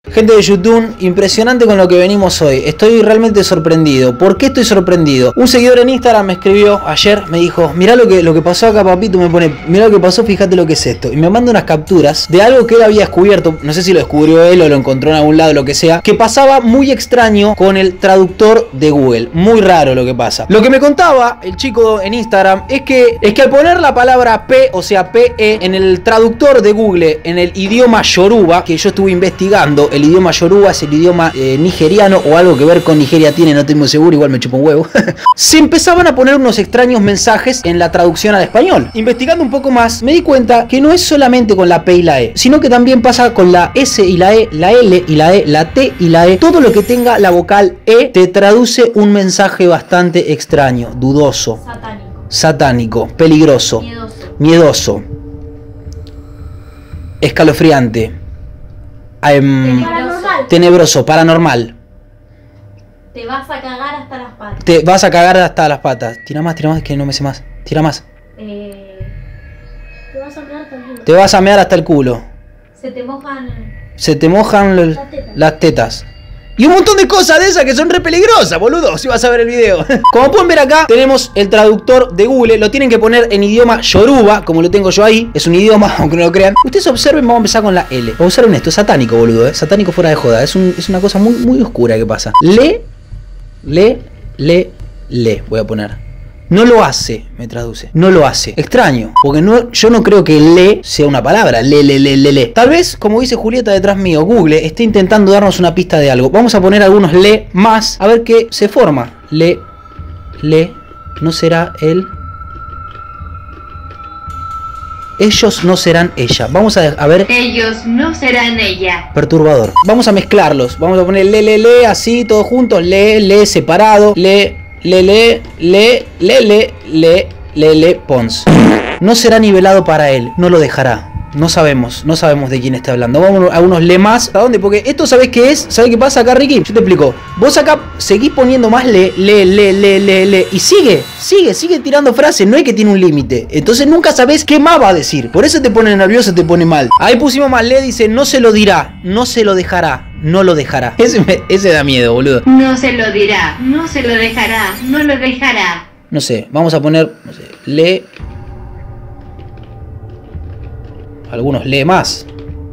Gente de YouTube, impresionante con lo que venimos hoy. Estoy realmente sorprendido. ¿Por qué estoy sorprendido? Un seguidor en Instagram me escribió ayer, me dijo: mirá lo que pasó acá, papito. Me pone: mirá lo que pasó, fíjate lo que es esto. Y me manda unas capturas de algo que él había descubierto. No sé si lo descubrió él o lo encontró en algún lado, lo que sea. Que pasaba muy extraño con el traductor de Google. Muy raro lo que pasa. Lo que me contaba el chico en Instagram es que al poner la palabra P, o sea PE, en el traductor de Google, en el idioma yoruba, que yo estuve investigando, el idioma yoruba es el idioma nigeriano o algo que ver con Nigeria tiene, no estoy muy seguro, igual me chupo un huevo. Se empezaban a poner unos extraños mensajes en la traducción al español. Investigando un poco más, me di cuenta que no es solamente con la P y la E, sino que también pasa con la S y la E, la L y la E, la T y la E. Todo lo que tenga la vocal E te traduce un mensaje bastante extraño, dudoso, satánico, peligroso, miedoso, escalofriante, tenebroso, paranormal. Te vas a cagar hasta las patas. Te vas a cagar hasta las patas. Tira más, que no me sé más. Tira más. Te vas a mear hasta el culo. Te vas a mear hasta el culo. Se te mojan las tetas. Y un montón de cosas de esas que son re peligrosas, boludo, si vas a ver el video. Como pueden ver acá, tenemos el traductor de Google. Lo tienen que poner en idioma yoruba, como lo tengo yo ahí. Es un idioma, aunque no lo crean. Ustedes observen, vamos a empezar con la L. Observen esto, es satánico, boludo, satánico fuera de joda. Es una cosa muy, muy oscura que pasa. Le. Voy a poner. No lo hace, me traduce. No lo hace. Extraño, porque yo no creo que le sea una palabra. Le. Tal vez, como dice Julieta detrás mío, Google esté intentando darnos una pista de algo. Vamos a poner algunos le más, a ver qué se forma. Le. No será él. Ellos no serán ella. Vamos a ver. Ellos no serán ella. Perturbador. Vamos a mezclarlos. Vamos a poner le, así, todos juntos. Le, separado. Le, Pons. No será nivelado para él, no lo dejará. No sabemos de quién está hablando. Vamos a unos le más. ¿A dónde? Porque esto, ¿sabes qué es? ¿Sabes qué pasa acá, Ricky? Yo te explico. Vos acá seguís poniendo más le. Y sigue tirando frases. No es que tiene un límite. Entonces nunca sabés qué más va a decir. Por eso te pone nervioso, te pone mal. Ahí pusimos más le, dice: no se lo dirá, no se lo dejará. No lo dejará. Ese da miedo, boludo. No se lo dirá, no se lo dejará, no lo dejará. No sé, vamos a poner, no sé, le. Algunos lee más.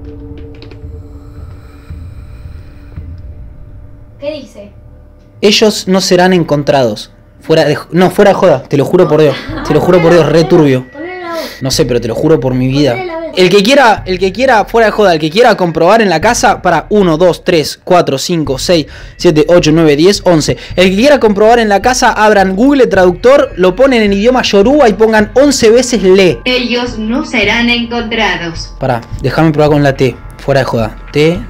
¿Qué dice? Ellos no serán encontrados. Fuera de joda, te lo juro por Dios. Te lo juro por Dios, re turbio. No sé, pero te lo juro por mi vida. El que quiera, fuera de joda, el que quiera comprobar en la casa, para 1, 2, 3, 4, 5, 6, 7, 8, 9, 10, 11. El que quiera comprobar en la casa, abran Google Traductor, lo ponen en idioma yoruba y pongan 11 veces le. Ellos no serán encontrados. Pará, déjame probar con la T, fuera de joda. T.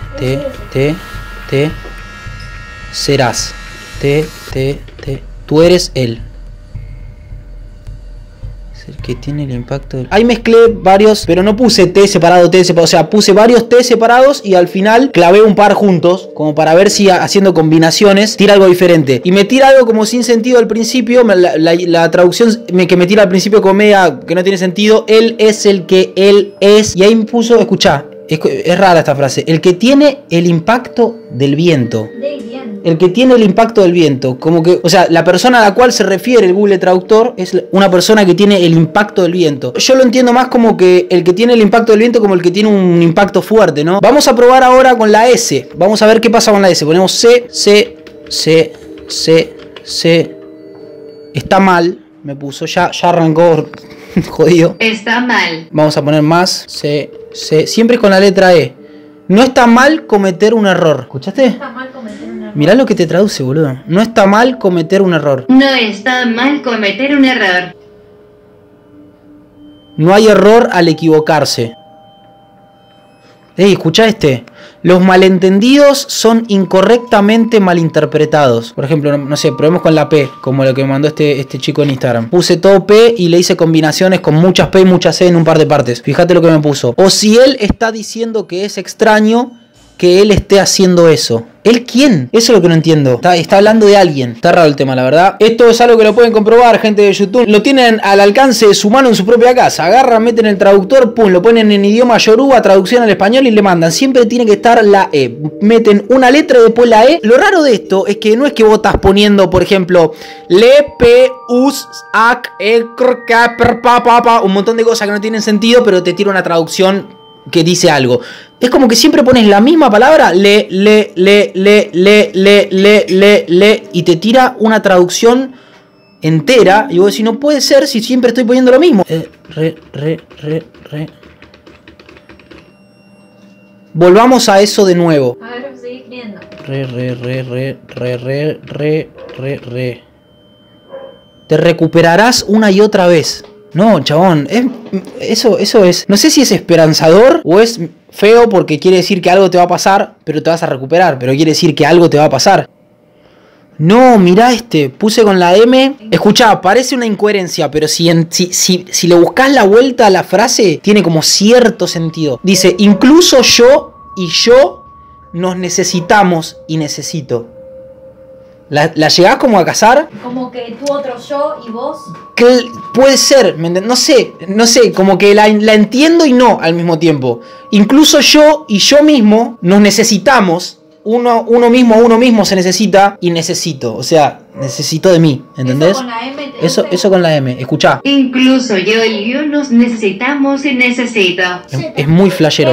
Serás. T. Tú eres él. El que tiene el impacto del... Ahí mezclé varios, pero no puse T separado, o sea, puse varios T separados y al final clavé un par juntos, como para ver si haciendo combinaciones tira algo diferente. Y me tira algo como sin sentido al principio, la traducción que me tira al principio como media que no tiene sentido. Él es el que él es. Y ahí me puso, escuchá, es rara esta frase: el que tiene el impacto del viento. El que tiene el impacto del viento. Como que, o sea, la persona a la cual se refiere el Google Traductor es una persona que tiene el impacto del viento. Yo lo entiendo más como que el que tiene el impacto del viento como el que tiene un impacto fuerte, ¿no? Vamos a probar ahora con la S. Vamos a ver qué pasa con la S. Ponemos C. Está mal. Me puso, ya arrancó jodido. Está mal. Vamos a poner más C. Siempre con la letra E. No está mal cometer un error. ¿Escuchaste? No está mal cometer un error. Mirá lo que te traduce, boludo. No está mal cometer un error. No está mal cometer un error. No hay error al equivocarse. Escuchá este. Los malentendidos son incorrectamente malinterpretados. Por ejemplo, no sé, probemos con la P, como lo que me mandó este chico en Instagram. Puse todo P y le hice combinaciones con muchas P y muchas C en un par de partes. Fíjate lo que me puso. O si él está diciendo que es extraño que él esté haciendo eso. ¿Él quién? Eso es lo que no entiendo. Está hablando de alguien. Está raro el tema, la verdad. Esto es algo que lo pueden comprobar, gente de YouTube. Lo tienen al alcance de su mano en su propia casa. Agarran, meten el traductor, pum, lo ponen en idioma yoruba, traducción al español y le mandan. Siempre tiene que estar la E. Meten una letra y después la E. Lo raro de esto es que no es que vos estás poniendo, por ejemplo, le, pe, us, ac, e, cr, ca, per, pa, pa, pa, un montón de cosas que no tienen sentido, pero te tira una traducción que dice algo. Es como que siempre pones la misma palabra, le, y te tira una traducción entera. Y vos decís, no puede ser si siempre estoy poniendo lo mismo. Volvamos a eso de nuevo. A ver, seguí escribiendo. Te recuperarás una y otra vez. No, chabón, eso es... No sé si es esperanzador o es feo porque quiere decir que algo te va a pasar, pero te vas a recuperar. Pero quiere decir que algo te va a pasar. No, mirá puse con la M. Escuchá, parece una incoherencia, pero si le buscas la vuelta a la frase, tiene como cierto sentido. Dice, incluso yo y yo nos necesitamos y necesito. ¿La llegás como a casar? Como que tú otro yo y vos. Que puede ser, no sé, como que la entiendo y no al mismo tiempo. Incluso yo y yo mismo nos necesitamos. Uno mismo se necesita y necesito. O sea, necesito de mí, ¿entendés? Eso con la M. Eso con la M, escuchá. Incluso yo y yo nos necesitamos y necesito. Es muy flashero.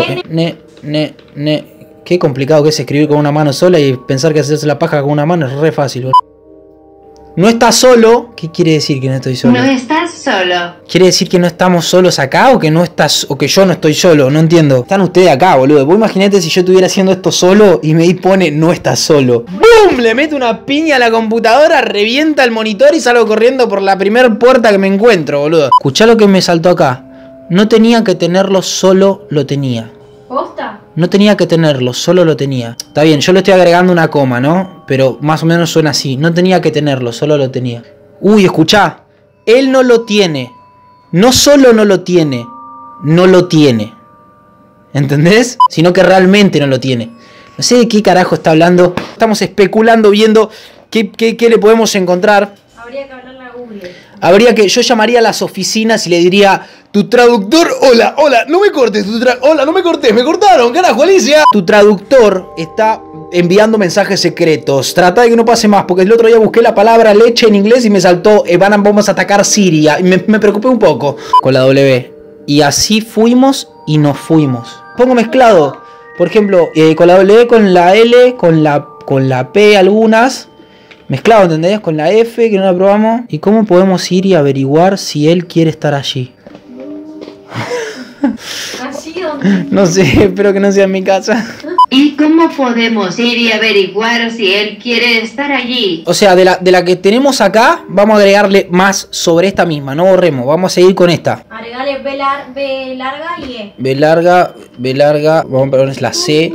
Qué complicado que es escribir con una mano sola y pensar que hacerse la paja con una mano es re fácil, bro. No estás solo. ¿Qué quiere decir que no estoy solo? No estás solo. ¿Quiere decir que no estamos solos acá o que no estás o que yo no estoy solo? No entiendo. Están ustedes acá, boludo. Vos imaginate si yo estuviera haciendo esto solo y me pone no estás solo. ¡Bum! Le meto una piña a la computadora, revienta el monitor y salgo corriendo por la primer puerta que me encuentro, boludo. Escuchá lo que me saltó acá. No tenía que tenerlo, solo lo tenía. ¿Posta? No tenía que tenerlo, solo lo tenía. Está bien, yo le estoy agregando una coma, ¿no? Pero más o menos suena así. No tenía que tenerlo, solo lo tenía. Uy, escuchá. Él no lo tiene. No solo no lo tiene, no lo tiene. ¿Entendés? Sino que realmente no lo tiene. No sé de qué carajo está hablando. Estamos especulando, viendo qué le podemos encontrar. Habría que hablarle a Yo Google. llamaría a las oficinas y le diría... Tu traductor, hola, no me cortes, hola, no me cortes, me cortaron, carajo, Alicia. Tu traductor está enviando mensajes secretos. Trata de que no pase más, porque el otro día busqué la palabra leche en inglés y me saltó, vamos a atacar Siria. Y me preocupé un poco con la W. Y así fuimos y nos fuimos. Pongo mezclado, por ejemplo, con la W, con la L, con la P algunas. Mezclado, ¿entendés? Con la F, que no la probamos. ¿Y cómo podemos ir y averiguar si él quiere estar allí? ¿Allí dónde? No sé, espero que no sea en mi casa. ¿Y cómo podemos ir y averiguar si él quiere estar allí? O sea, de la que tenemos acá, vamos a agregarle más sobre esta misma. No borremos, vamos a seguir con esta. Agregale B larga y E. B larga, vamos a poner la C,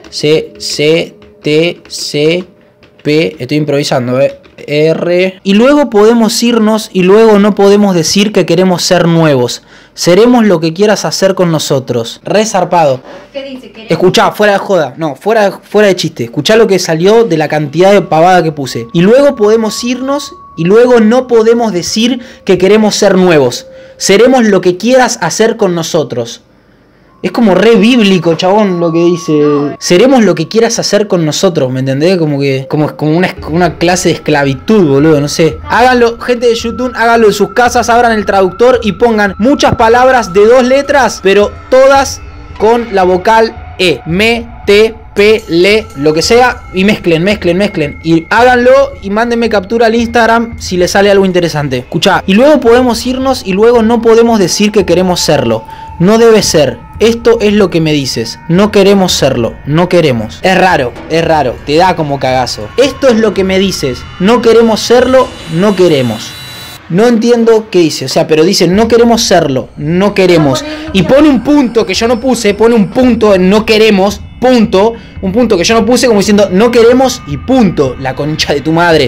T, C, P. Estoy improvisando, R. Y luego podemos irnos y luego no podemos decir que queremos ser nuevos. Seremos lo que quieras hacer con nosotros. Re zarpado. ¿Qué dice? Escuchá, fuera de joda. No, fuera de chiste. Escuchá lo que salió de la cantidad de pavada que puse. Y luego podemos irnos y luego no podemos decir que queremos ser nuevos. Seremos lo que quieras hacer con nosotros. Es como re bíblico, chabón, lo que dice. No. Seremos lo que quieras hacer con nosotros, ¿me entendés? Como una clase de esclavitud, boludo, no sé. Háganlo, gente de YouTube, háganlo en sus casas, abran el traductor y pongan muchas palabras de 2 letras, pero todas con la vocal E. Me, te, pe, le, lo que sea, y mezclen. Y háganlo y mándenme captura al Instagram si les sale algo interesante. Escuchá, y luego podemos irnos y luego no podemos decir que queremos serlo. No debe ser. Esto es lo que me dices. No queremos serlo. No queremos. Es raro. Te da como cagazo. Esto es lo que me dices. No queremos serlo. No queremos. No entiendo qué dice. O sea, pero dice no queremos serlo. No queremos. Y pone un punto que yo no puse. Pone un punto en no queremos. Punto. Un punto que yo no puse como diciendo no queremos y punto. La concha de tu madre.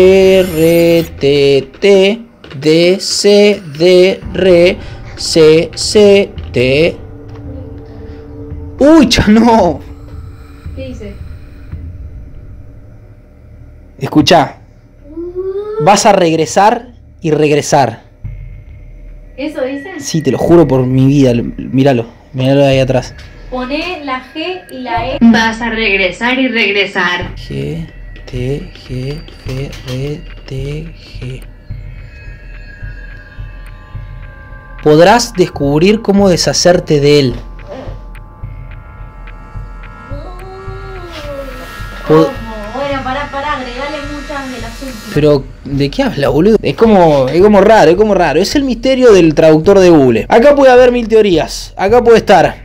Y-R-T-T D-C-D-R C-C-T. Uy, no. ¿Qué dice? Escuchá. Vas a regresar y regresar. ¿Eso dice? Sí, te lo juro por mi vida. Míralo. Míralo ahí atrás. Poné la G y la E. Vas a regresar y regresar. G, T, G, F, R, T, G. Podrás descubrir cómo deshacerte de él. ¿Cómo? Bueno, pará, agregale muchas de las últimas. Pero, ¿de qué habla, boludo? Es como raro. Es el misterio del traductor de Google. Acá puede haber 1000 teorías. Acá puede estar.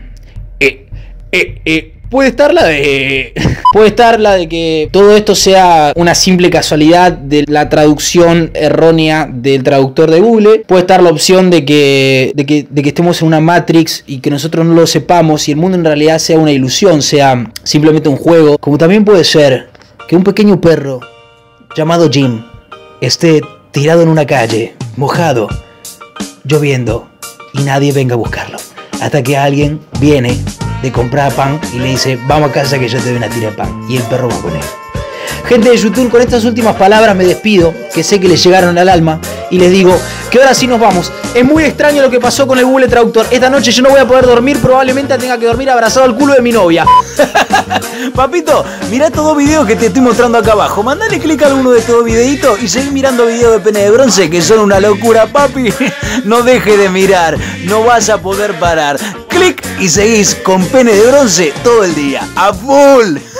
Puede estar la de... Puede estar la de que todo esto sea una simple casualidad de la traducción errónea del traductor de Google. Puede estar la opción de que estemos en una Matrix y que nosotros no lo sepamos y el mundo en realidad sea una ilusión, sea simplemente un juego. Como también puede ser que un pequeño perro llamado Jim esté tirado en una calle, mojado, lloviendo y nadie venga a buscarlo. Hasta que alguien viene de comprar pan y le dice, vamos a casa que yo te doy una tira de pan. Y el perro va con él. Gente de YouTube, con estas últimas palabras me despido, que sé que les llegaron al alma, y les digo que ahora sí nos vamos. Es muy extraño lo que pasó con el Google Traductor. Esta noche yo no voy a poder dormir, probablemente tenga que dormir abrazado al culo de mi novia. Papito, mirá estos 2 videos que te estoy mostrando acá abajo. Mandale clic a alguno de estos videitos y seguí mirando videos de pene de bronce que son una locura, papi. No deje de mirar, no vas a poder parar. Clic y seguís con pene de bronce todo el día. ¡A full!